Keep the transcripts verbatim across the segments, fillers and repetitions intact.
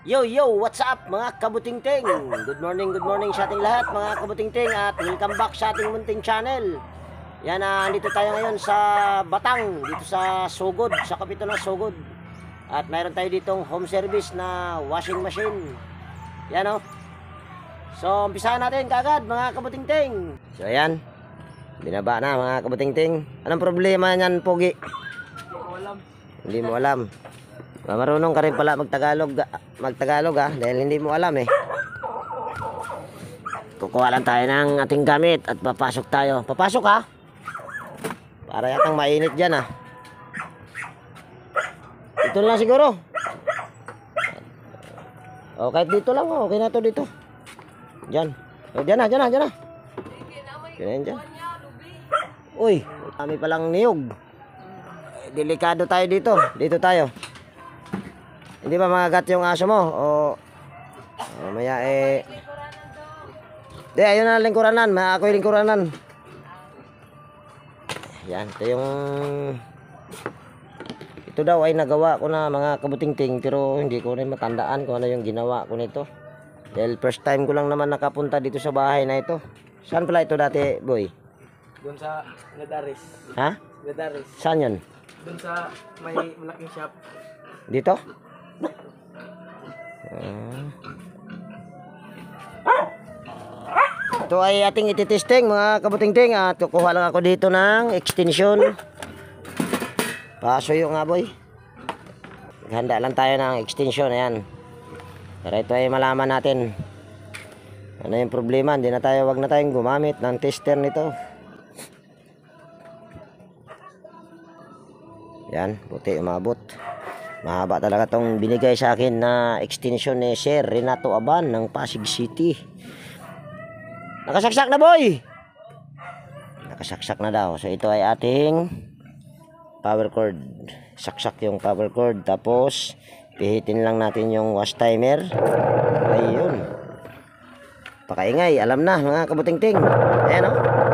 Yo, yo, what's up mga kabutingting? Good morning, good morning sa ating lahat mga kabutingting at welcome back sa ating munting channel. Yan, uh, dito tayo ngayon sa Batang, dito sa Sugod, sa Kapitolyo Sugod. At mayroon tayo ditong home service na washing machine. Yan o. Oh. So, umpisahan natin kagad mga kabutingting. So, ayan. Binaba na mga kabutingting. Anong problema niyan, Pogi? Hindi ko alam. Hindi mo alam. Marunong ka rin pala magtagalog, magtagalog ah, dahil hindi mo alam eh. Kukuha lang tayo ng ating gamit at papasok tayo. Papasok ha? Para yatang mainit dyan ah. Ito lang siguro. O kahit dito lang oh, okay na to dito. Dyan. O dyan na, dyan na, dyan na. Dyan na, dyan. Uy, kami palang niyog. Delikado tayo dito. Dito tayo. Hindi ba magagat yung aso mo? O oh, maya eh. Di, ayun na lingkuranan. Maya ako yung lingkuranan. Yan, ito yung ito daw ay nagawa ko na mga kabutingting, pero hindi ko rin matandaan kung ano yung ginawa ko nito. Dahil first time ko lang naman nakapunta dito sa bahay na ito. Saan pala ito dati, boy? Doon sa Nadaris. Ha? Nadaris. Saan yun? Doon sa may malaking shop. Dito? Uh, ito ay ating ititesting mga kabutingting at kukuha lang ako dito ng extension. Paso yung nga boy. Handa lang tayo ng extension. Ayan. Para ito ay malaman natin ano yung problema. Hindi na tayo, wag na tayong gumamit ng tester nito. Yan, buti umabot. Mahaba talaga tong binigay sa akin na extension ni Sir Renato Aban ng Pasig City. Nakasaksak na boy. Nakasaksak na daw. So ito ay ating power cord. Saksak yung power cord. Tapos pihitin lang natin yung wash timer. Ayun. Pakaingay. Alam na mga kabutingting. Ayan o.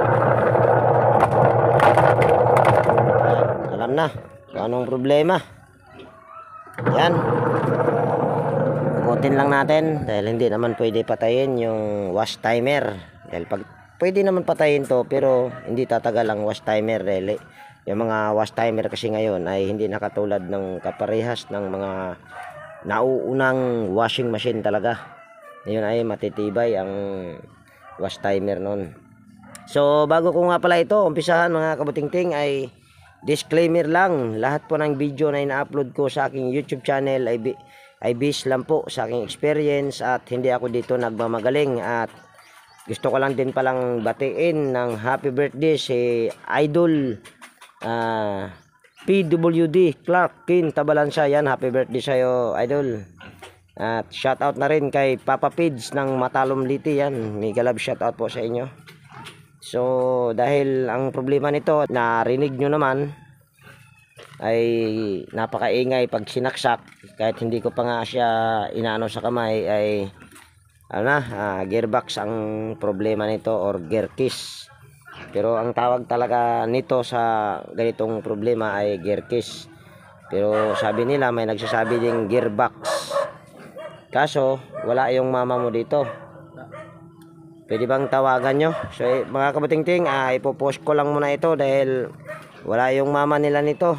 Oh. Alam na kung anong problema. Yan. Pugutin lang natin dahil hindi naman pwede patayin yung wash timer. Dahil pag pwede naman patayin to pero hindi tatagal ang wash timer dahil yung mga wash timer kasi ngayon ay hindi nakatulad ng kaparehas ng mga nauunang washing machine talaga. Ngayon ay matitibay ang wash timer noon. So bago ko nga pala ito umpisahan mga kabutingting ay disclaimer lang, lahat po ng video na ina-upload ko sa aking YouTube channel ay, ay based lang po sa aking experience at hindi ako dito nagmamagaling. At gusto ko lang din palang batiin ng happy birthday si Idol uh, P W D Clark Kin Tabalansa. Yan, happy birthday sa'yo Idol. At shout out na rin kay Papa Pids ng Matalom Liti. Yan, mega love shout out po sa inyo. So dahil ang problema nito narinig nyo naman ay napakaingay pag sinaksak, kahit hindi ko pa nga siya inaano sa kamay ay ano na, uh, gearbox ang problema nito or gear kiss. Pero ang tawag talaga nito sa ganitong problema ay gear kiss. Pero sabi nila may nagsasabi ding gearbox. Kaso wala yung mama mo dito. Pwede bang tawagan nyo? So eh, mga kabutingting, ah, ipopost ko lang muna ito dahil wala yung mama nila nito.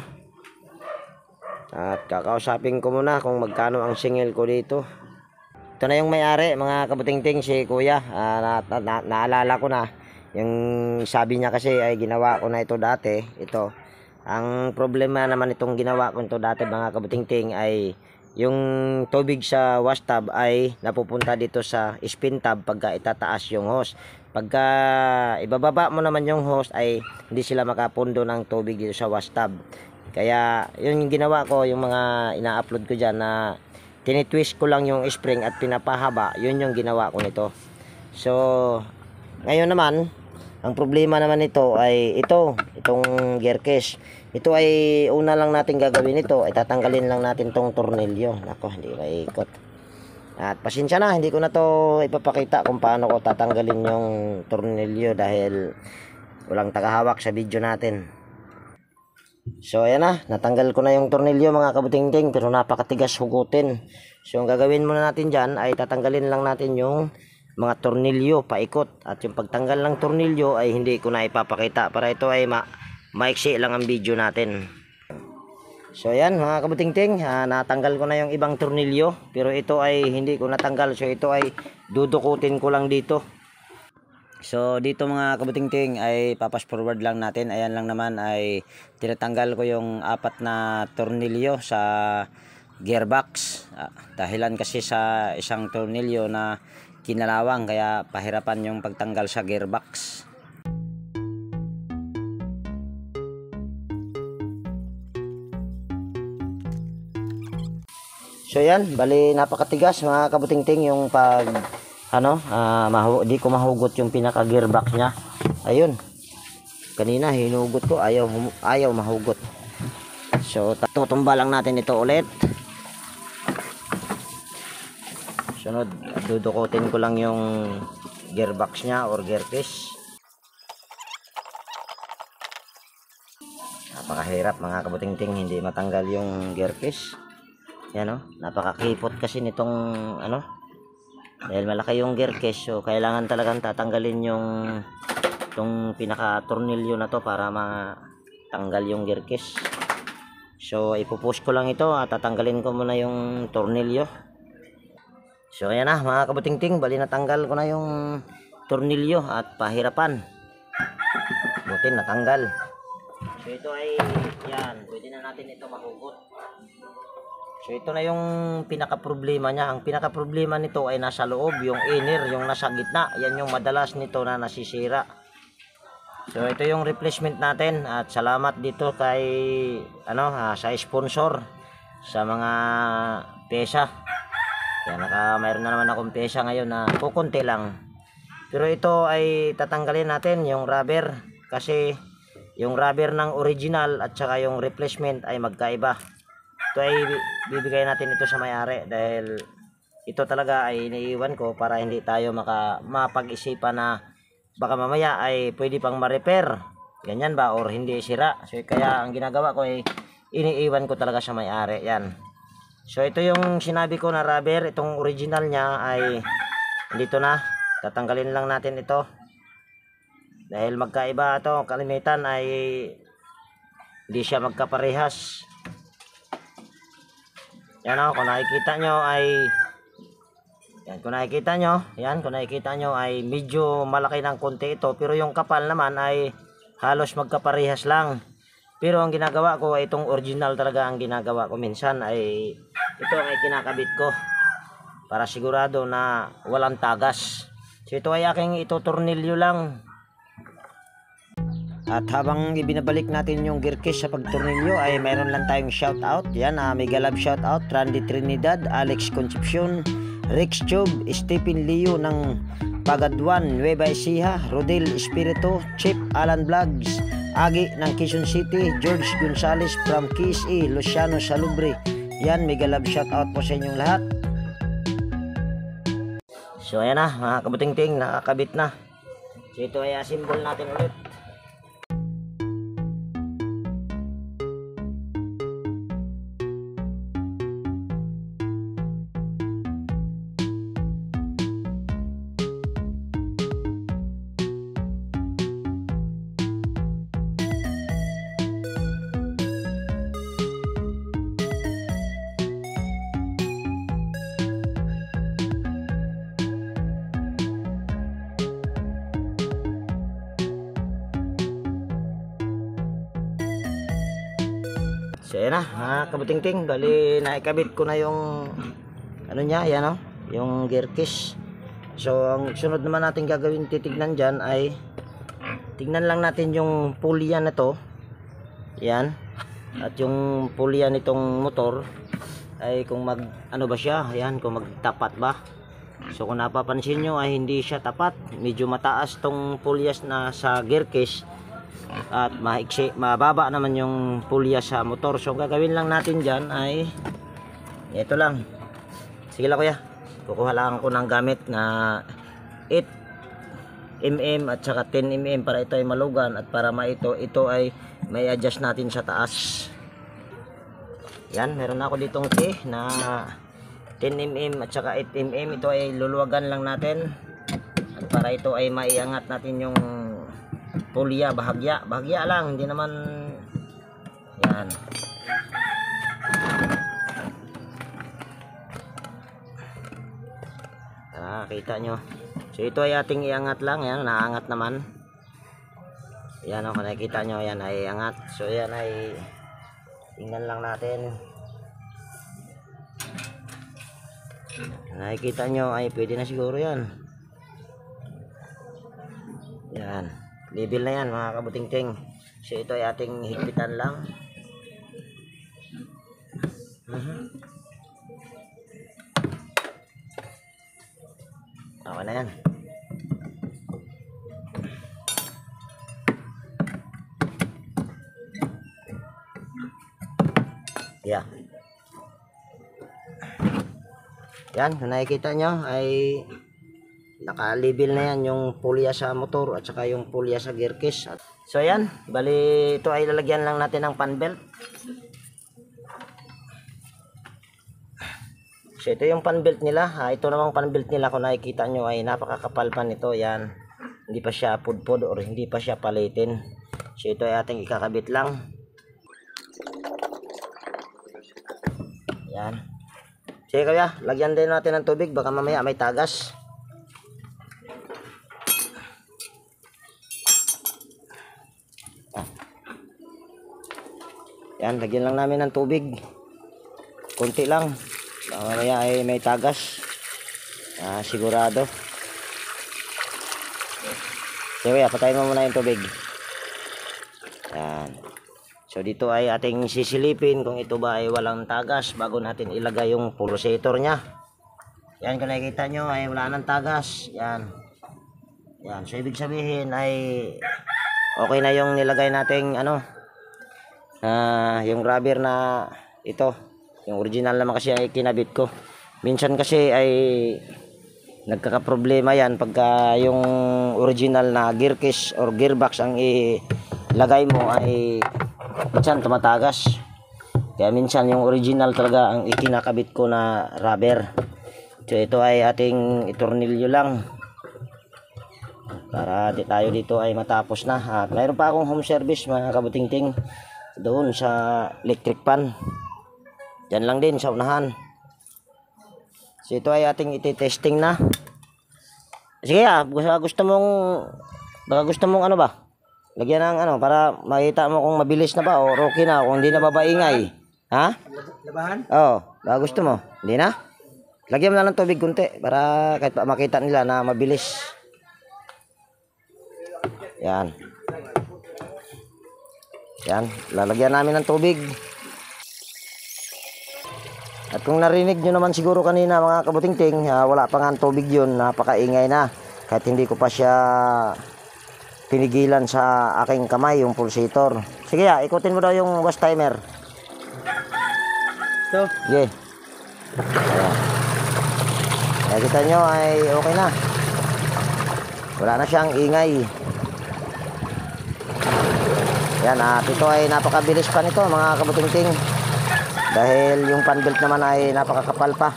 At kakausapin ko muna kung magkano ang singil ko dito. Ito na yung may-ari mga kabutingting, si kuya. ah, na, na, na, Naalala ko na yung sabi niya kasi ay ginawa ko na ito dati. Ito, ang problema naman itong ginawa ko ito dati mga kabutingting ay yung tubig sa wash tub ay napupunta dito sa spin tub pagka itataas yung hose. Pagka ibababa mo naman yung hose ay hindi sila makapundo ng tubig dito sa wash tub. Kaya yun yung ginawa ko, yung mga ina-upload ko dyan na tinitwist ko lang yung spring at pinapahaba, yun yung ginawa ko nito. So ngayon naman ang problema naman nito ay ito, itong gear case. Ito ay una lang natin gagawin ito ay tatanggalin lang natin tong tornilyo. Nako, hindi maikot. At pasensya na, hindi ko na to ipapakita kung paano ko tatanggalin yung tornilyo dahil walang tagahawak sa video natin. So ayan na, natanggal ko na yung tornilyo mga kabutingting, pero napakatigas hugutin. So ang gagawin muna natin dyan ay tatanggalin lang natin yung mga tornilyo paikot. At yung pagtanggal ng tornilyo ay hindi ko na ipapakita para ito ay ma maiksi lang ang video natin. So ayan mga kabutingting, uh, natanggal ko na yung ibang tornilyo, pero ito ay hindi ko natanggal. So ito ay dudukutin ko lang dito. So dito mga kabutingting ay papas forward lang natin. Ayan lang naman ay tinatanggal ko yung apat na tornilyo sa gearbox. Ah, dahilan kasi sa isang tornilyo na kinalawang kaya pahirapan yung pagtanggal sa gearbox. So yan, bali napakatigas mga kabutingting yung pag ano, uh, mahu di ko mahugot yung pinaka gearbox niya. Ayun. Kanina hinugot ko, ayaw ayaw mahugot. So tutumba lang natin ito ulit. Sunod, dudukutin ko lang yung gearbox niya or gear case. Napakahirap mga kabutingting, hindi matanggal yung gear case. Yan o, napakakipot kasi nitong ano, dahil malaki yung gear case, so kailangan talagang tatanggalin yung itong pinaka tornilyo na to para matanggal yung gear case. So ipupush ko lang ito at tatanggalin ko muna yung tornilyo. So ayan na mga kabutingting, bali natanggal ko na yung tornilyo at pahirapan, buti natanggal. So ito ay yan, pwede na natin ito mahugot. So ito na yung pinaka problema niya. Ang pinaka problema nito ay nasa loob, yung inner, yung nasa gitna. Yan yung madalas nito na nasisira. So ito yung replacement natin at salamat dito kay ano ha, sa sponsor sa mga pesa. Kaya naka mayroon na naman akong pesa ngayon na kukunti lang. Pero ito ay tatanggalin natin yung rubber kasi yung rubber ng original at saka yung replacement ay magkaiba. Ito ay bibigay natin ito sa may-ari dahil ito talaga ay iniiwan ko para hindi tayo maka, mapag-isipan na baka mamaya ay pwede pang ma-repair. Ganyan ba or hindi sira. So kaya ang ginagawa ko ay iniiwan ko talaga sa may-ari. Yan. So ito yung sinabi ko na rubber, itong original niya ay dito na. Tatanggalin lang natin ito. Dahil magkaiba ito, kalimitan ay hindi siya magkaparehas. Yan o, kung nakikita nyo ay yan, kung nakikita nyo yan, kung nakikita nyo ay medyo malaki ng konti ito, pero yung kapal naman ay halos magkaparehas lang. Pero ang ginagawa ko ay itong original talaga ang ginagawa ko. Minsan ay ito ang kinakabit ko para sigurado na walang tagas. So ito ay aking itutornilyo lang. At habang ibinabalik natin yung gear case sa pagtornilyo ay mayroon lang tayong shout out. Yan, uh, mega love shout out Randy Trinidad, Alex Concepcion, Rex Tube, Stephen Leo ng Pagaduan, Nueva Ecija, Rodel Espiritu, Chip Alan Vlogs, Agi ng Quezon City, George Gonzales from K S A, Luciano Salubre. Yan, mega love shout out po sa inyong lahat. So ayan na mga kabutingting, nakakabit na. So ito ay assemble natin ulit. So yan na mga kabutingting, bali naikabit ko na yung ano niya, yan o, yung gear case. So ang sunod naman natin gagawin, titignan dyan ay tignan lang natin yung pulya na to. Yan. At yung pulya nitong motor ay kung mag ano ba siya, yan, kung magtapat ba. So kung napapansin nyo ay hindi siya tapat, medyo mataas tong pulyas na sa gear case at maiksi, mababa naman yung pulya sa motor. So gagawin lang natin dyan ay ito lang. Sige lang kuya, kukuha lang ako ng gamit na eight millimeter at saka ten millimeter para ito ay malugan at para ma ito, ito ay may adjust natin sa taas. Yan, meron na ako ditong key na ten millimeters at saka eight millimeters. Ito ay luluwagan lang natin. At para ito ay maiangat natin yung pulya, bahagya. Bahagya lang, hindi naman yan. Ah, kita nyo. So ito ay ating iangat lang, yan, naangat naman. Yan o, kung nakikita nyo, yan ay angat. So yan ay tingnan lang natin. Nakikita nyo ay pwede na siguro yan. Yan, level na yan mga kabuting-ting. So ito ay ating higpitan lang. uh-huh. Okay na yan. Yeah. Yan, kung nakikita nyo ay naka-level na yan yung pulya sa motor at saka yung pulya sa gear case. So yan, bali ito ay lalagyan lang natin ng fan belt. So ito yung fan belt nila. Ha, ito namang fan belt nila kung nakikita nyo ay napakakapal pa nito. Yan, hindi pa siya pudpud or hindi pa siya palitin. So ito ay ating ikakabit lang. Yan. Sige kaya, lagyan din natin ng tubig baka mamaya may tagas. Ah. Yan, lagyan lang namin ng tubig. Kunti lang. Baka mamaya ay may tagas. Ah, sigurado. Sige kaya, patayin mo muna yung tubig. Yan. So dito ay ating sisilipin kung ito ba ay walang tagas bago natin ilagay yung pulsator nya. Yan, kung nakikita nyo ay wala nang tagas. Yan. Yan. So ibig sabihin ay okay na yung nilagay nating ano, uh, yung rubber na ito. Yung original naman kasi ay kinabit ko. Minsan kasi ay nagkakaproblema yan pagka yung original na gear case or gearbox ang ilagay mo ay minsan tumatagas. Kaya minsan yung original talaga ang ikinakabit ko na rubber. So ito ay ating itornilyo lang para di tayo dito ay matapos na. At mayroon pa akong home service mga kabuting-ting doon sa electric pan. Yan lang din sa unahan. So ito ay ating iti-testing na. Sige ah, gusto, gusto mong baka gusto mong ano ba? Lagyan ng ano para makita mo kung mabilis na ba o okay na, kung hindi na babaingay. Ha? Labahan? Oo, baka gusto mo. Hindi na? Lagyan mo na ng tubig kunti para kahit makita nila na mabilis. Yan. Yan, lalagyan namin ng tubig. At kung narinig nyo naman siguro kanina mga kabuting-ting, uh, wala pa nga ang tubig yun, napakaingay na. Kahit hindi ko pa siya pinigilan sa aking kamay yung pulsator. Sige ya, ikutin mo daw yung wash timer. So, sige. Ayan. Kaya kita nyo ay okay na. Wala na siyang ingay. Yan, at ito ay napakabilis pa nito mga kabuting-ting. Dahil yung fan belt naman ay napakakapal pa.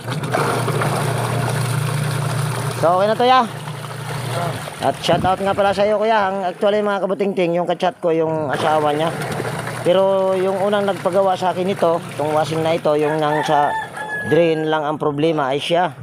So okay na to ya. At shout out nga pala sa iyo kuya. Ang actually mga kabuting-ting, yung kachat ko yung asawa niya. Pero yung unang nagpagawa sa akin ito, itong washing na ito, yung nang sa drain lang ang problema ay siya.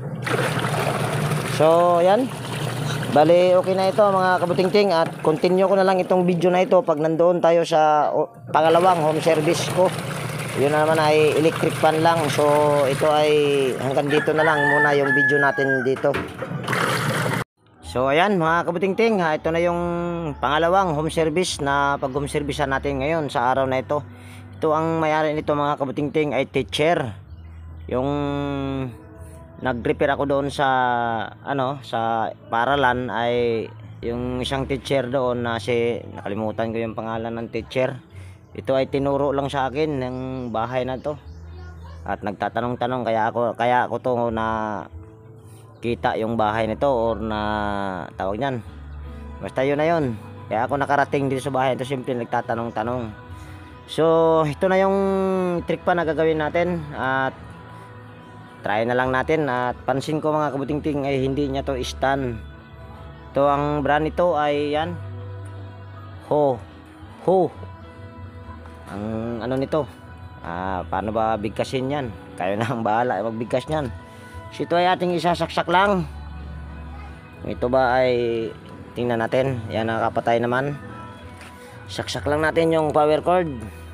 So yan. Bali okay na ito mga kabuting-ting, at continue ko na lang itong video na ito pag nandoon tayo sa o, pangalawang home service ko. Yun na naman ay electric fan lang. So ito ay hanggang dito na lang muna yung video natin dito. So ayan mga kabuting-ting, ha, ito na yung pangalawang home service na pag home service natin ngayon sa araw na ito. Ito ang mayari nito mga kabuting-ting ay teacher. Yung nag-repair ako doon sa ano sa paralan ay yung isang teacher doon na si nakalimutan ko yung pangalan ng teacher. Ito ay tinuro lang sa akin ng bahay na to. At nagtatanong-tanong kaya ako kaya ako to na kita yung bahay nito or na tawag niyan. Basta yun na yun. Kaya ako nakarating dito sa bahay ito, simple nagtatanong-tanong. So ito na yung trick pa na gagawin natin. At try na lang natin. At pansin ko mga kabutingting ay hindi niya to stand. Ito ang brand nito ay yan, Ho Ho ang ano nito. Ah, paano ba bigkasin yan? Kayo na ang bahala magbigkas niyan. So ito ay ating isasaksak lang. Ito ba ay tingnan natin. Yan, nakapatay naman. Saksak lang natin yung power cord.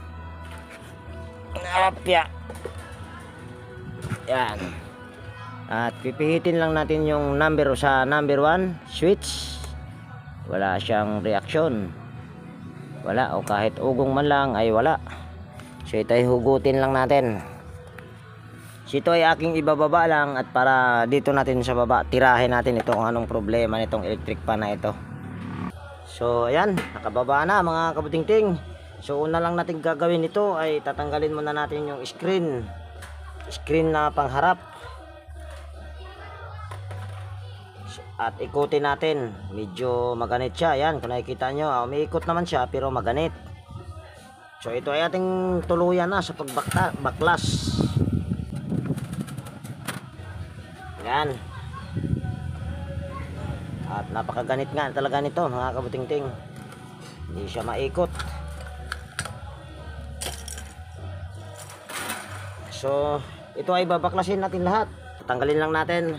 Apya. Yan. At pipihitin lang natin yung number sa number one switch. Wala siyang reaction. Wala, o kahit ugong man lang ay wala. So ito ay hugutin lang natin. So ito ay aking ibababa lang, at para dito natin sa baba tirahin natin ito kung anong problema nitong electric pan na ito. So ayan, nakababa na mga kabutingting. So una lang natin gagawin ito ay tatanggalin muna natin yung screen. Screen na pangharap. At ikutin natin. Medyo maganit siya. Ayan, kung nakikita nyo, ah, umiikot naman siya pero maganit. So ito ay ating tuluyan na sa pagbaklas. Ayan. At napakaganit nga talaga nito mga kabutingting. Hindi siya maikot. So ito ay babaklasin natin lahat. Tanggalin lang natin.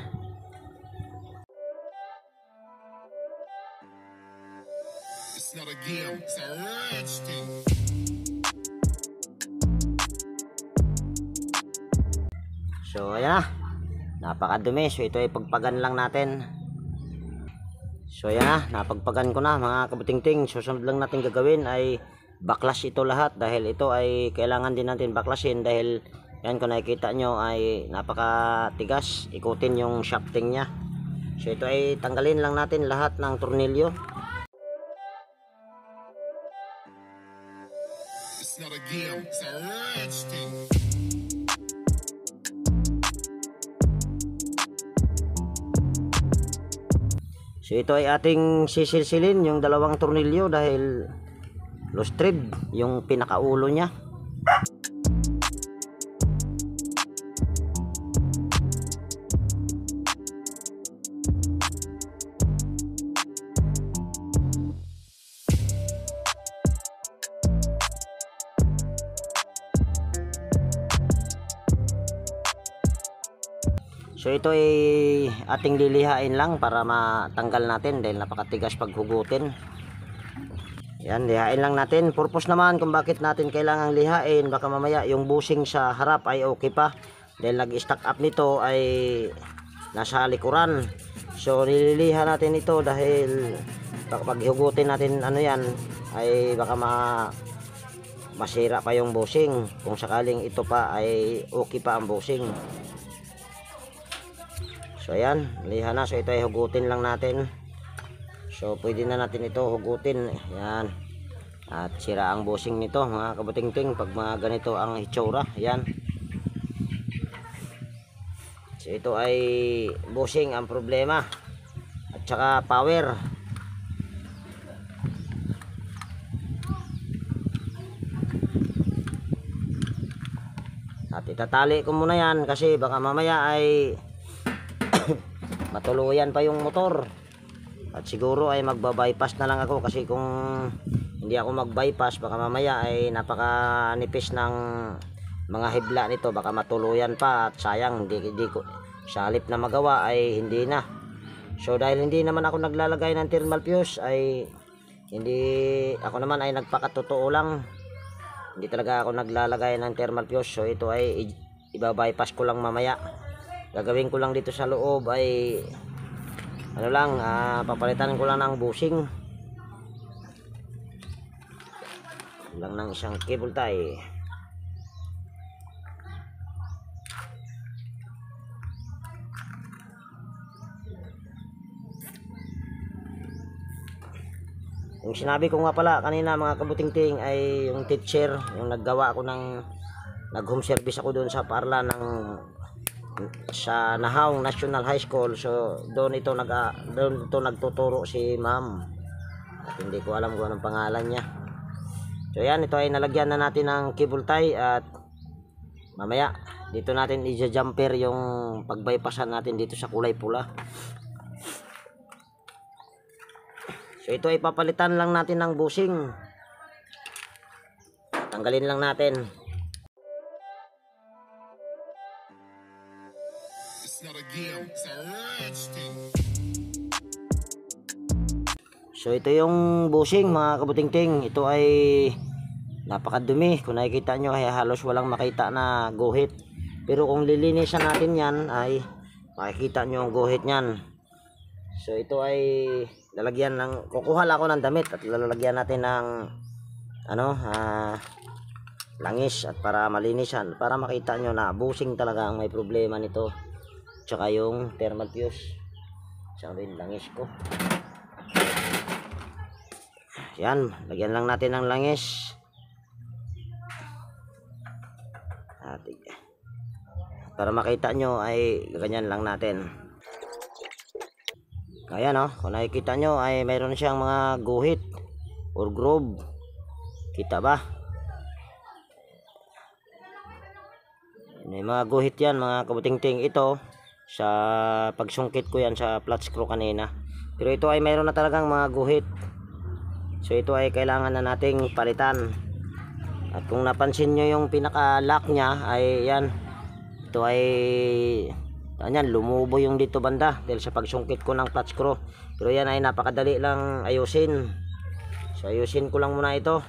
It's not a game, it's a rich thing. So ayan na, napakadumi. So ito ay pagpagan lang natin. So ayan na, napagpagan ko na mga kabutingting. So sunod lang natin gagawin ay baklas ito lahat, dahil ito ay kailangan din natin baklasin, dahil yan, kung nakikita nyo ay napakatigas. Ikutin yung shafting nya. So ito ay tanggalin lang natin lahat ng tornilyo. It's not a game, it's a rich thing. So ito ay ating sisilsilin yung dalawang tornilyo, dahil lustrid yung pinakaulo nya. So ito ay ating lilihain lang para matanggal natin, dahil napakatigas pag hugutin. Yan, lihain lang natin. Purpose naman kung bakit natin kailangang lihain, baka mamaya yung bushing sa harap ay okay pa, dahil nag-stack up nito ay nasa likuran. So nililiha natin ito dahil baka pag hugutin natin ano yan ay baka ma masira pa yung bushing, kung sakaling ito pa ay okay pa ang bushing. So ayan, liha na. So ito ay hugutin lang natin. So pwede na natin ito hugutin. Ayan. At sira ang bushing nito mga kabutingting pag mga ganito ang itsura. Ayan. So ito ay bushing ang problema. At saka power. At itatali ko muna yan kasi baka mamaya ay matuluyan pa yung motor. At siguro ay magba-bypass na lang ako, kasi kung hindi ako mag-bypass baka mamaya ay napakanipis ng mga hibla nito, baka matuluyan pa at sayang, hindi, hindi ko sa halip na magawa ay hindi na. So dahil hindi naman ako naglalagay ng thermal fuse, ay hindi ako naman ay nagpakatotoo lang, hindi talaga ako naglalagay ng thermal fuse. So ito ay iba-bypass ko lang mamaya. Gagawin ko lang dito sa loob ay ano lang, uh, papalitan ko lang ng bushing lang ng isang cable tie. Yung sinabi ko nga pala kanina mga kabutingting ay yung teacher, yung naggawa ako ng nag home service ako doon sa Parla ng sa Nahaw National High School. So doon ito nag doon ito nagtuturo si ma'am, at hindi ko alam kung anong pangalan niya. So yan, ito ay nalagyan na natin ng cable tie, at mamaya dito natin i-jumper yung pagbypassan natin dito sa kulay pula. So ito ay papalitan lang natin ng bushing. Tanggalin lang natin. It's not a game, it's a rich thing. So ito yung bushing mga kabutingting. Ito ay napakadumi. Kung nakikita nyo ay halos walang makita na guhit. Pero kung lilinisan natin yan ay makikita nyo ang guhit nyan. So ito ay lalagyan ng, kukuha lang ako ng damit at lalagyan natin ng ano, ah, langis at para malinisan, para makita nyo na bushing talaga ang may problema nito. Tsaka yung thermal fuse. Sabi yung langis ko. Yan, lagyan lang natin ng langis. At, para makita nyo ay ganyan lang natin. Ayan o, oh, kung nakikita nyo ay mayroon siyang mga guhit or groove. Kita ba? May mga guhit yan mga kabutingting. Ito sa pagsungkit ko yan sa flat screw kanina. Pero ito ay mayroon na talagang mga guhit. So ito ay kailangan na nating palitan. At kung napansin nyo yung pinaka lock nya ay yan. Ito ay Ayan, lumubo yung dito banda dahil sa pagsungkit ko ng clutch screw. Pero yan ay napakadali lang ayusin. So ayusin ko lang muna ito.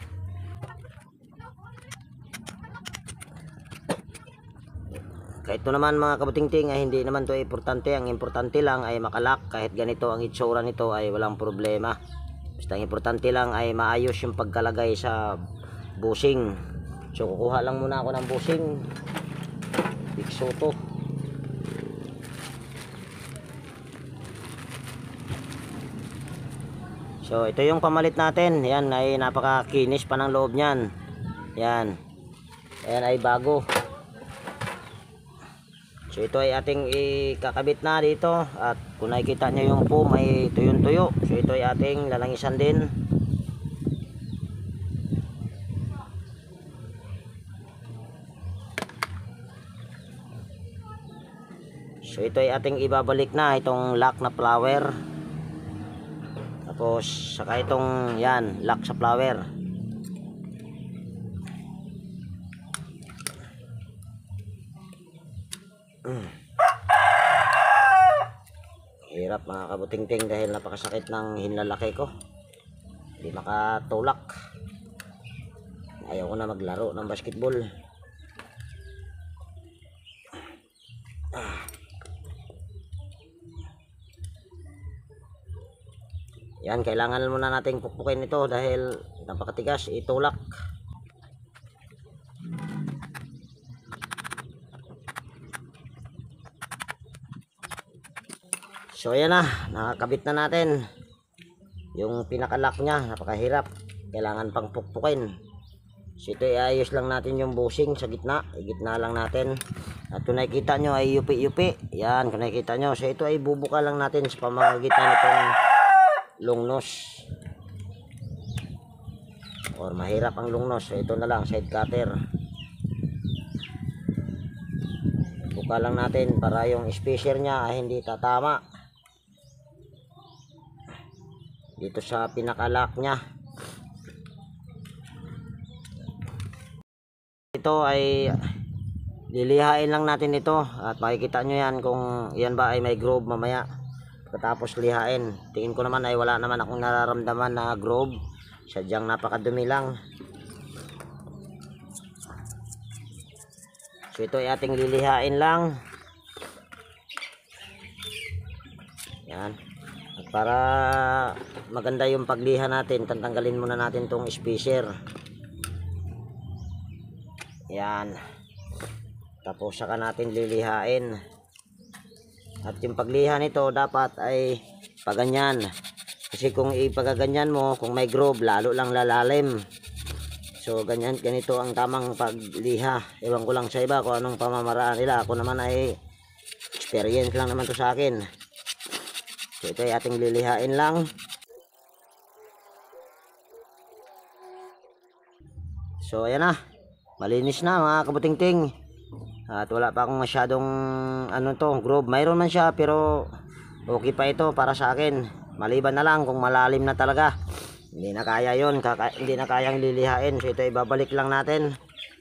Kahit ito naman mga kabutingting ay hindi naman to importante. Ang importante lang ay makalak. Kahit ganito ang itsura nito ay walang problema. Basta ang importante lang ay maayos yung pagkalagay sa bushing. So kukuha lang muna ako ng bushing. Big Soto. So ito yung pamalit natin. Yan ay napakakinis pa ng loob niyan. Yan. Ayan ay bago. So ito ay ating ikakabit na dito. At kung nakikita nyo yung foam ay tuyong tuyo. So ito ay ating lalangisan din. So ito ay ating ibabalik na itong lock na flower. Tapos saka itong yan, lock sa flower. Mm. Hirap mga kabutingting dahil napakasakit ng hinlalaki ko. Hindi makatulak. Ayaw ko na maglaro ng basketball. Ah. Yan, kailangan muna nating pukpukin ito dahil napakatigas, itulak. So ayan na, nakakabit na natin. Yung pinakalock nya, napakahirap. Kailangan pang pukpukin. So ito iayos lang natin yung bushing sa gitna. Gitna lang natin. At kung nakikita nyo ay yupi-yupi. Yan, kung nakikita nyo. So ito ay bubuka lang natin sa pamamagitan nitong long nose. Or mahirap ang long nose. So ito na lang, side cutter. Buka lang natin para yung spacer nya ay hindi tatama dito sa pinakalock nya. Ito ay lilihain lang natin ito at makikita nyo yan kung yan ba ay may groove mamaya pagkatapos lihain. Tingin ko naman ay wala naman akong nararamdaman na groove, sadyang napakadumi lang. So ito ay ating lilihain lang yan. At para maganda yung pagliha natin, tatanggalin muna natin tong spacer. Yan. Tapos saka natin lilihain. At yung pagliha nito dapat ay paganyan. Kasi kung ipagaganyan mo, kung may groove, lalo lang lalalim. So ganyan, ganito ang tamang pagliha. Ewan ko lang sa iba kung anong pamamaraan nila. Ako naman ay experience lang naman to sa akin. So ito ay ating lilihain lang. So ayan na, malinis na mga kabutingting. At wala pa akong masyadong ano to, groove. Mayroon man siya pero okay pa ito para sa akin. Maliban na lang kung malalim na talaga. Hindi na kaya yun, kaka hindi na kayang lilihain. So ito ibabalik lang natin.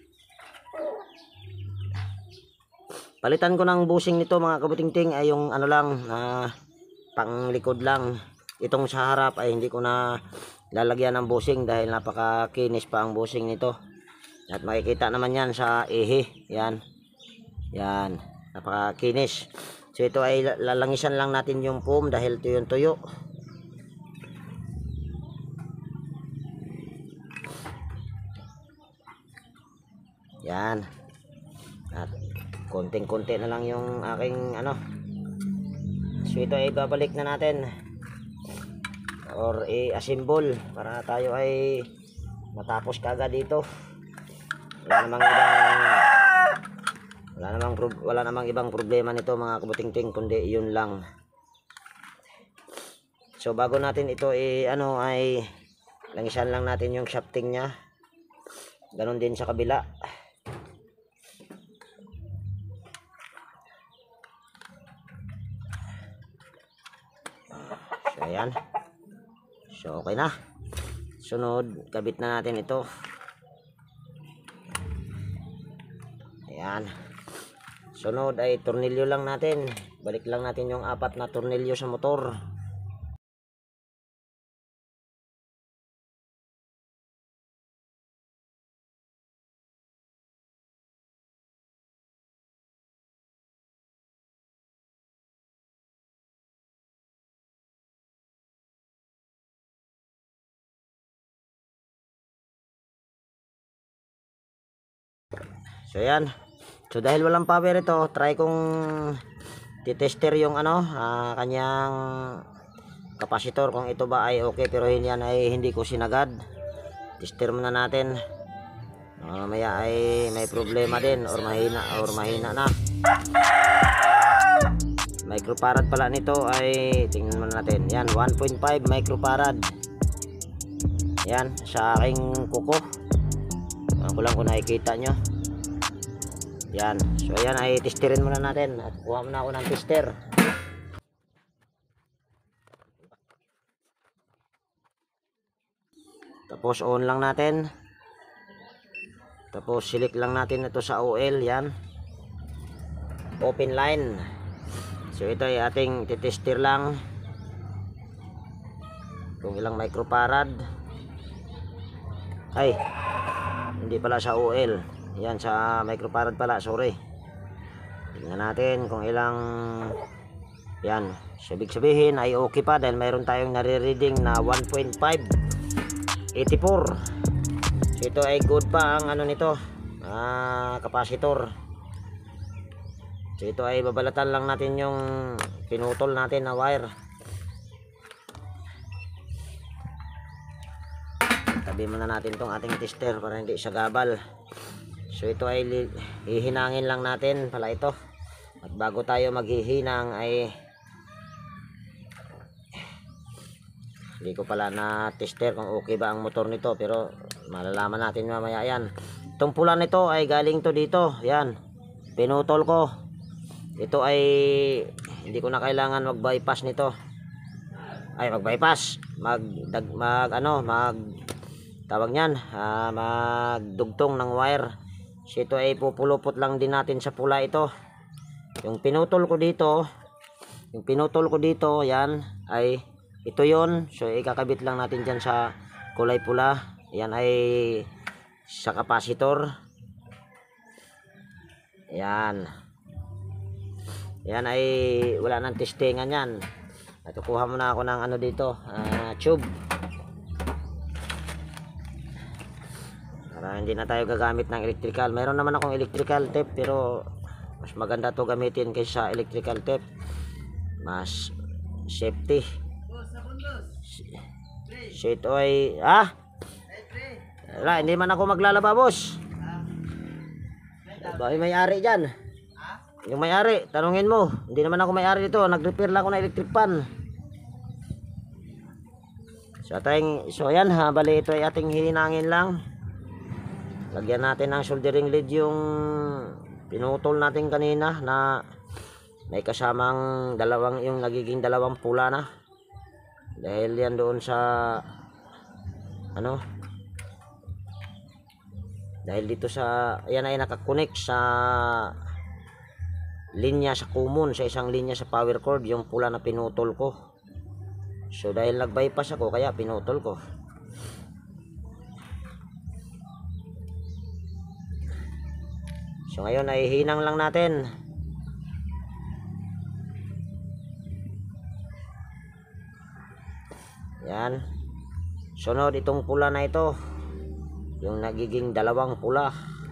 Palitan ko ng busing nito mga kabutingting ay yung ano lang, uh, pang likod lang. Itong sa harap ay hindi ko na lalagyan ng busing dahil napakakinis pa ang busing nito. At makikita naman yan sa ihi. Yan. Yan. Napakakinis. So ito ay lalangisan lang natin yung foam dahil ito yung tuyo. Yan. At konting-konti na lang yung aking ano. So ito ay babalik na natin. Or i-assemble para tayo ay matapos kagad dito. Wala namang ibang wala namang wala namang ibang problema nito mga kabutingting kundi yun lang. So bago natin ito i ano ay langisan lang natin yung shafting niya. Ganon din sa kabila. So ayan. So okay na. Sunod, kabit na natin ito. Ayan. Sunod ay tornilyo lang natin. Balik lang natin yung apat na tornilyo sa motor. So yan. So dahil walang power ito, try kong titester yung ano, uh, kanyang kapasitor kung ito ba ay okay, pero yan ay hindi ko sinagad. Tester muna natin. Uh, mamaya ay may problema din or mahina or mahina na. Microfarad pala nito ay tingnan muna natin. Yan one point five microfarad. Yan sa aking kuko. Ang kulang ko nakikita nyo. Yan. So ayan ay testerin muna natin. At kuha muna ako ng tester. Tapos on lang natin. Tapos select lang natin ito sa O L. Yan. Open line. So ito ay ating titester lang. Kung ilang microfarad. Ay. Hindi pala sa O L. Yan sa microfarad pala, sorry. Tingnan natin kung ilang. Yan, so ibig sabihin ay okay pa dahil mayroon tayong nare-reading na one point five eighty-four. So ito ay good pa ang ano nito, ah, kapasitor. So ito ay babalatan lang natin yung pinutol natin na wire. Tabi muna natin tong ating tester para hindi siya gabal. So ito ay hihinangin lang natin pala ito. At bago tayo maghihinang ay hindi ko pala na tester kung okay ba ang motor nito, pero malalaman natin mamaya yan. Itong pula nito ay galing to dito. Yan. Pinutol ko. Ito ay hindi ko na kailangan mag-bypass nito. Ay mag-bypass. Mag, dag, mag ano, mag tawag niyan, ah, magdugtong ng wire. So ito ay pupulupot lang din natin sa pula ito. Yung pinutol ko dito, yung pinutol ko dito, yan ay ito yon. So ikakabit lang natin dyan sa kulay pula. Yan ay sa kapasitor. Yan. Yan ay wala nang testingan yan. At kuha muna ako ng ano dito, uh, tube. Para hindi na tayo gagamit ng electrical. Mayroon naman akong electrical tape pero mas maganda to gamitin kaysa electrical tape. Mas safety. So ito ay ah wala, hindi man ako maglalaba boss. Ba may-ari dyan? Yung may-ari, tanungin mo. Hindi naman ako may-ari dito, nag-repair lang ako ng electric pan. So ating, so ayan ha, bali ito ay ating hinangin lang. Lagyan natin ng soldering lead yung pinutol natin kanina na may kasamang dalawang, yung nagiging dalawang pula na. Dahil yan doon sa ano, dahil dito sa, yan ay nakakonect sa linya sa common, sa isang linya sa power cord, yung pula na pinutol ko. So dahil nag-bypass ako, kaya pinutol ko. So ngayon ay hinang lang natin. Yan. Sunod itong pula na ito, yung nagiging dalawang pula.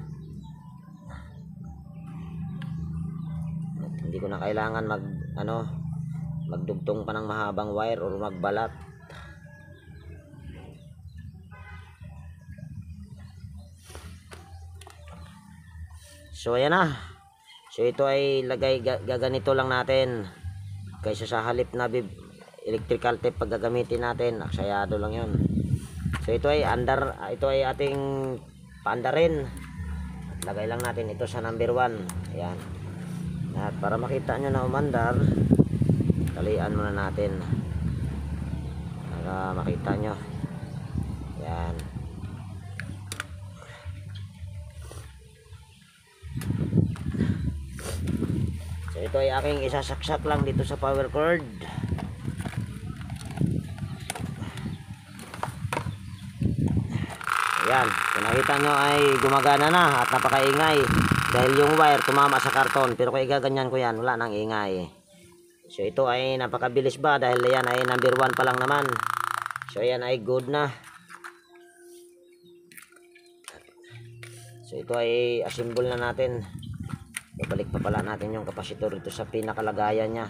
Hindi ko na kailangan mag ano, magdugtong pa ng mahabang wire or magbalat. So ayan na. So ito ay lagay, gaganito lang natin kaysa sa halip na bib electrical tape pag gagamitin natin, aksayado lang yun. So ito ay under, ito ay ating paandarin. Lagay lang natin ito sa number one. Ayan. At para makita nyo na umandar, talian muna natin para makita nyo. Ayan. So ito ay aking isasaksak lang dito sa power cord. Ayan, kung nakita nyo ay gumagana na at napakaingay dahil yung wire tumama sa karton, pero kung igaganyan ko yan, wala nang ingay. So ito ay napakabilis ba dahil yan ay number one pa lang naman. So yan ay good na. So ito ay assemble na natin. Babalik pa pala natin yung kapasitor dito sa pinakalagayan niya.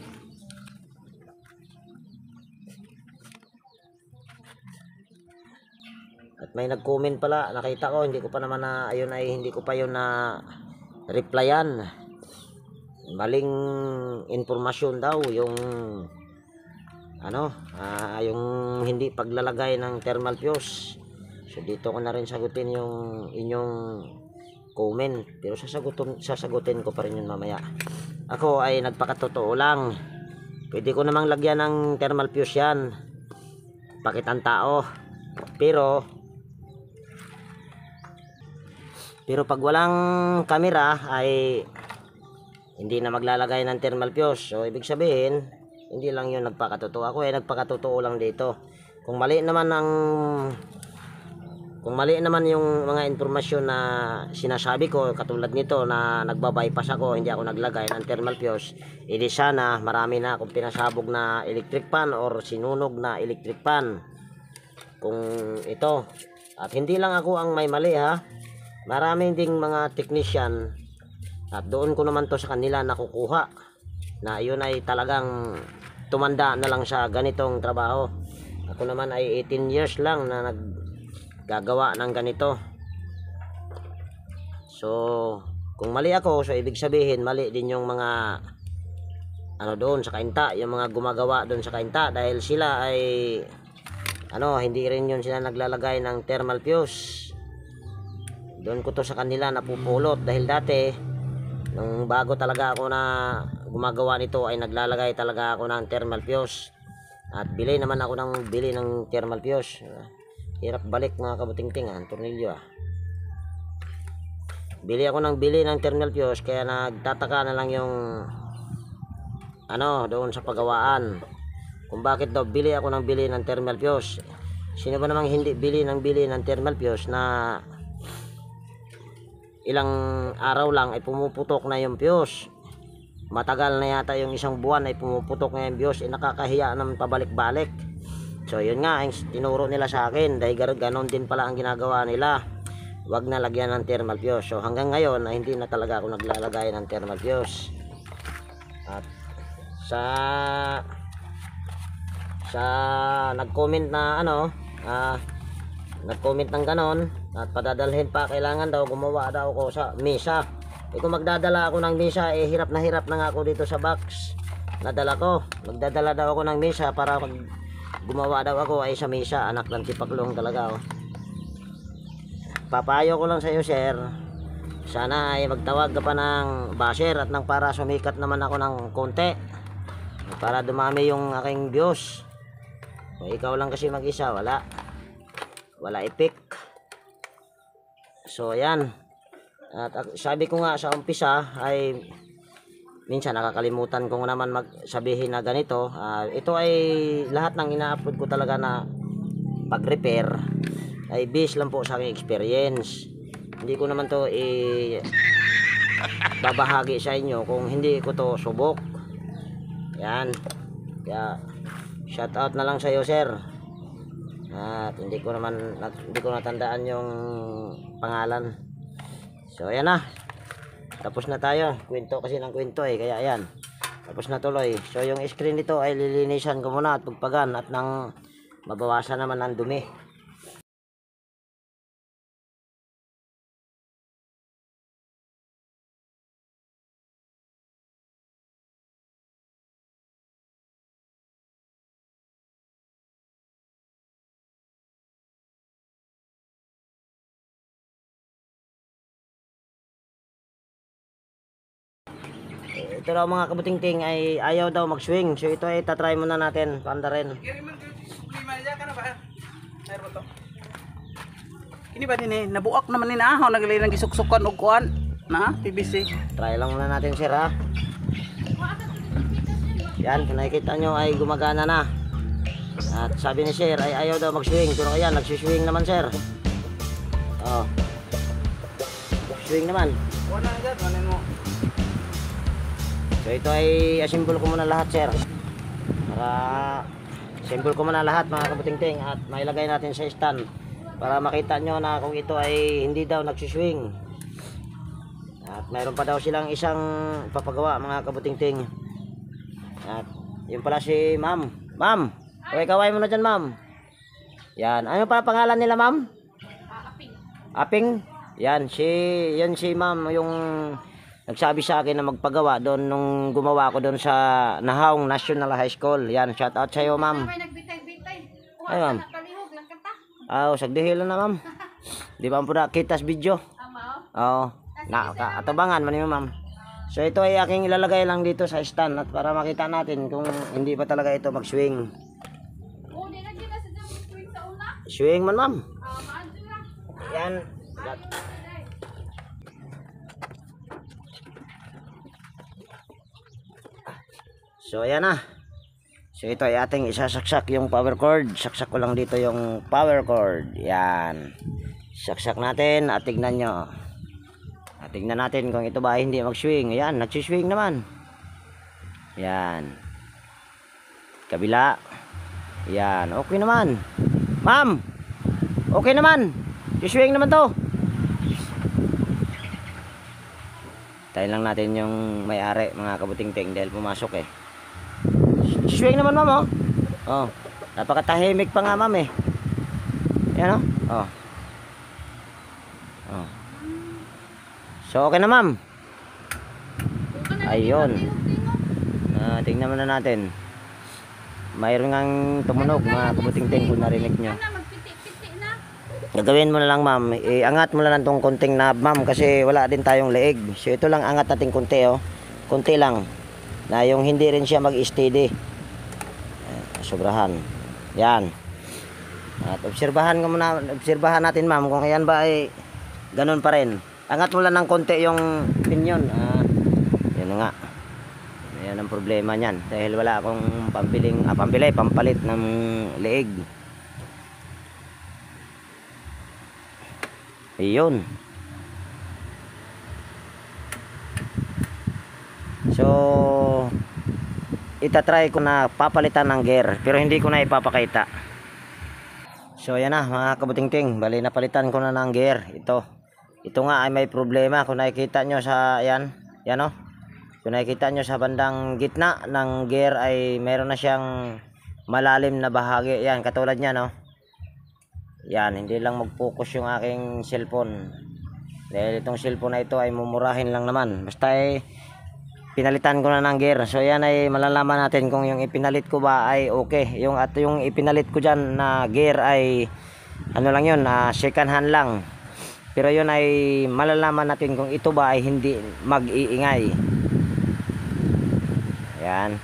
At may nag-comment pala, nakita ko, hindi ko pa naman na, ayun ay hindi ko pa yun na replyan. Maling informasyon daw yung ano, uh, yung hindi paglalagay ng thermal fuse. So dito ko na rin sagutin yung inyong comment, pero sasagutin, sasagutin ko pa rin yun mamaya. Ako ay nagpakatotoo lang. Pwede ko namang lagyan ng thermal fuse yan, pakitang tao. Pero Pero pag walang camera ay hindi na maglalagay ng thermal fuse. So ibig sabihin, hindi lang yun nagpakatotoo. Ako ay nagpakatotoo lang dito. Kung mali naman ang Kung mali naman yung mga informasyon na sinasabi ko, katulad nito na nagbabypass ako, hindi ako naglagay ng thermal fuse, edi sana marami na akong pinasabog na electric pan or sinunog na electric pan. Kung ito, at hindi lang ako ang may mali ha, maraming ding mga technician, at doon ko naman to sa kanila nakukuha na yun ay talagang tumanda na lang sa ganitong trabaho. Ako naman ay eighteen years lang na naggagawa ng ganito. So kung mali ako, so ibig sabihin mali din yung mga ano doon sa kainta, yung mga gumagawa doon sa kainta, dahil sila ay ano, hindi rin yun sila naglalagay ng thermal fuse. Doon ko to sa kanila napupulot, dahil dati nung bago talaga ako na gumagawa nito ay naglalagay talaga ako ng thermal fuse. At bili naman ako ng bili ng thermal fuse. Hirap balik mga kabutingting, ang tornilyo ah. Bili ako ng bili ng thermal fuse, kaya nagtataka na lang yung ano doon sa pagawaan kung bakit daw bili ako ng bili ng thermal fuse. Sino ba namang hindi bili ng bili ng thermal fuse na ilang araw lang ay pumuputok na yung fuse. Matagal na yata yung isang buwan ay pumuputok na yung fuse, eh, nakakahiya naman pabalik-balik. So yun nga ang tinuro nila sa akin, dahil ganon din pala ang ginagawa nila, wag na lagyan ng thermal fuse. So hanggang ngayon ay hindi na talaga ako naglalagay ng thermal fuse. At sa sa nag-comment na ano, ah, nag-comment ng ganon at padadalhin pa, kailangan daw gumawa daw ako sa misa. Eh kung magdadala ako ng misa, eh hirap na hirap na nga ako dito sa box nadala ko. Magdadala daw ako ng misa para pag gumawa daw ako ay sa misa. Anak ng tipaklong talaga oh. Papayo ko lang sa iyo sir, Sana ay magtawag ka pa ng basher at nang para sumikat naman ako ng konti. Para dumami yung aking views. Kung ikaw lang kasi mag-isa, wala. Wala epic. So ayan. At uh, sabi ko nga sa umpisa ay minsan nakakalimutan ko naman magsabihin na ganito. Uh, ito ay lahat ng ina-upload ko talaga na pag-repair ay based lang po sa aking experience. Hindi ko naman to i babahagi sa inyo kung hindi ko to subok. Yan. Kaya shout out na lang sa iyo, sir. At hindi ko naman hindi ko natandaan yung pangalan. So ayan na. Tapos na tayo. Kwento kasi ng kwento eh. Kaya ayan. Tapos na tuloy. So yung screen nito ay lilinisan ko muna at pagpagan at nang mabawasan naman ang dumi. Ito daw mga kabuting-ting ay ayaw daw mag-swing. So ito ay tatry muna natin. Panda rin. Ini ba din eh, nabuak naman ni na, naglilang gisuksukan og kuan na P V C. Try lang muna natin, sir, ha. Yan, kung nakikita nyo ay gumagana na. At sabi ni sir ay ayaw daw mag-swing. Pero ayan, nagsiswing naman, sir. Oh. Swing naman. Wala na dyan, wala mo. So ito ay assemble ko muna lahat, sir. Para assemble ko muna lahat mga kabuting-ting at mailagay natin sa stand para makita nyo na kung ito ay hindi daw nagsiswing. At mayroon pa daw silang isang papagawa mga kabuting-ting. At yun pala si ma'am. Ma'am, okay, kaway mo na dyan, ma'am. Yan, ano pala pangalan nila, ma'am? Aping. Aping? Yan, si, yan si ma'am yung nagsabi sa akin na magpagawa doon nung gumawa ko doon sa Nahaong National High School. Yan, shout out sa iyo, ma'am. Ay, ma'am. Ah, oh, sagdihil na, ma'am. Di ba po na kitas video? Oo. Na, atabangan man yun, ma'am. So ito ay aking ilalagay lang dito sa stand at para makita natin kung hindi pa talaga ito mag-swing. Swing man, ma'am. Yan. So ayan na. So ito ay ating isasaksak yung power cord. Saksak ko lang dito yung power cord. Yan. Saksak natin at tignan nyo. At tignan natin kung ito ba ay hindi mag-swing. Ayan, nagsiswing naman. Yan. Kabila. Yan, okay naman. Ma'am, okay naman. Swing naman to. Tayo lang natin yung may-ari mga kabuting-ting dahil pumasok eh. Swing naman, ma'am, oh. Oh, napakatahimik pa nga, ma'am, eh. Yan, oh. Oh. Oh. So, okay na, ma'am. Ayun. Uh, tingnan muna natin. Mayroon ngang tumunog, mga kabuting-ting, kung narinig nyo. Gagawin mo na lang, ma'am. Iangat mo lang itong konting knob, ma'am, kasi wala din tayong leeg. So, ito lang angat natin konti, oh. Konti lang. Na yung hindi rin siya mag-steady. Sobrahan. Yan. At obserbahan ko muna, obserbahan natin, ma'am, kung ayan ba ay ganun pa rin. Angat mo lang ng konti yung pinyon. Ah, yun nga. Yan ang problema niyan dahil wala akong pambiling, ah, pambili, pampalit ng leeg. Ayun. So itatry ko na papalitan ng gear pero hindi ko na ipapakita. So ayan na mga kabuting-ting, bali napalitan ko na ng gear. Ito ito nga ay may problema. Kung nakikita nyo sa yan, yan, oh. Kung nakikita nyo sa bandang gitna ng gear ay meron na siyang malalim na bahagi. Yan, katulad nyan, no? Yan, hindi lang mag-focus yung aking cellphone dahil itong cellphone na ito ay mumurahin lang naman. Basta ay pinalitan ko na ng gear. So yan ay malalaman natin kung yung ipinalit ko ba ay okay. Yung at yung ipinalit ko dyan na gear ay ano lang yun, uh, second hand lang. Pero yun ay malalaman natin kung ito ba ay hindi mag-iingay. Ayan.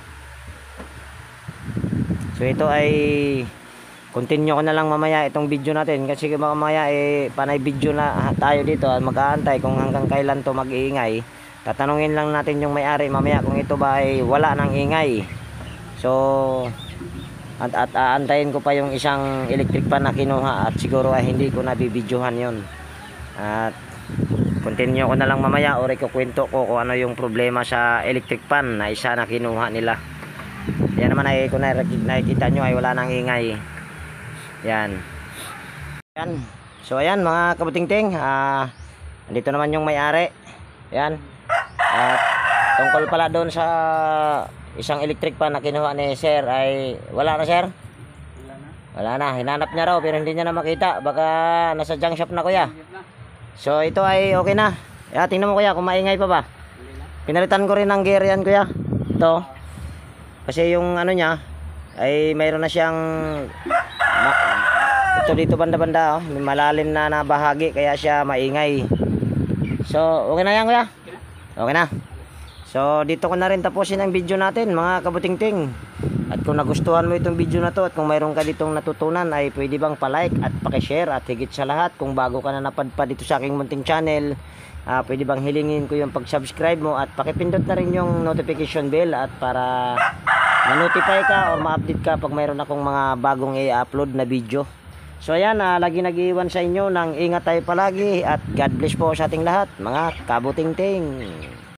So ito ay continue ko na lang mamaya itong video natin kasi mamaya eh panay video na tayo dito at mag-aantay kung hanggang kailan to mag-iingay. Tatanungin lang natin yung may-ari mamaya kung ito ba ay wala nang ingay. So at, at aantayin ko pa yung isang electric fan na kinuha at siguro ay hindi ko nabibidyohan yon. At continue ko na lang mamaya o ikukwento ko kung ano yung problema sa electric fan na isa na kinuha nila. Yan naman ay kung nakikita nyo ay wala nang ingay. Yan. Yan. So ayan mga kabutingting, ah andito naman yung may-ari. Yan. At tungkol pala doon sa isang electric fan na kinuha ni sir ay wala na sir? Wala na. Wala na. Hinanap niya raw pero hindi niya na makita. Baka nasa junk shop na kuya. So ito ay okay na. Ya, tingnan mo kuya kung maingay pa ba. Pinalitan ko rin ng gear yan kuya. Ito. Kasi yung ano niya ay mayroon na siyang ma ito dito banda-banda oh, may malalim na na bahagi kaya siya maingay. So okay na yan kuya. Okay na. So dito ko na rin tapusin ang video natin mga kabutingting. At kung nagustuhan mo itong video na to at kung mayroon ka ditong natutunan ay pwede bang pa-like at paki-share at higit sa lahat kung bago ka na napadpad dito sa aking munting channel, uh, pwede bang hilingin ko yung pag-subscribe mo at pakipindot na rin yung notification bell at para ma-notify ka o ma-update ka pag mayroon akong mga bagong i-upload na video. So ayan, uh, lagi nag-iwan sa inyo ng ingat tayo palagi at God bless po sa ating lahat mga kabutingting.